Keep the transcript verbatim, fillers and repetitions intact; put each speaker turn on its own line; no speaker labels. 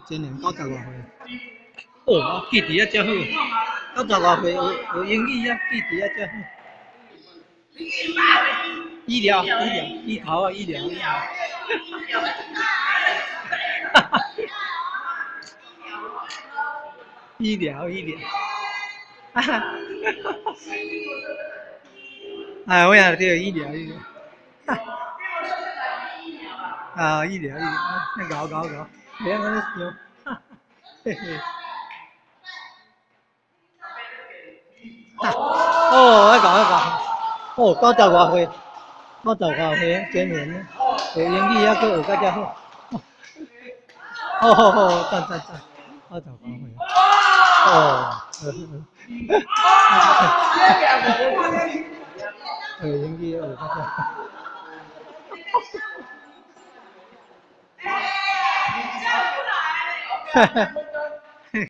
今年九十外岁。哦，记忆啊，真好。九十外岁学学英语啊，记忆啊，真好。医疗，医疗，医头啊，医疗。哈哈。医疗，医疗。哈哈。哎，我也对医疗，医疗。啊，医疗，医疗，那搞搞搞，别安尼想，嘿嘿。哦，那搞那搞，哦，九十外岁，九十外岁，今年学英语还佫学较遮好。好好好，赞赞赞，九十外岁。哦。学英语学较遮好。哈哈。